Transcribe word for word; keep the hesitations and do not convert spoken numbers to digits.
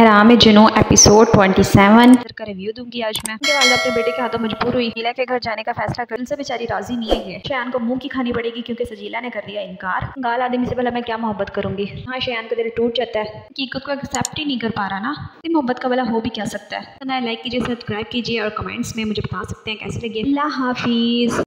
कलाम जुनू episode सत्ताईस का review दूंगी आज मैं। वालदा अपने बेटे के हाथों मजबूर हुई सजीला के घर जाने का फैसला कर से बेचारी राजी नहीं है। शयान को मुंह की खानी पड़ेगी क्योंकि सजीला ने कर दिया इनकार। गाल आदमी से भला मैं क्या मोहब्बत करूंगी। हाँ, शयान का दिल टूट जाता है कि खुद को एक्सेप्ट ही नहीं कर पा रहा ना। मोहब्बत का भला हो भी क्या सकता है। तो लाइक कीजिए, सब्सक्राइब कीजिए और कमेंट्स में मुझे बता सकते हैं कैसे लगे। अल्लाह हाफिज।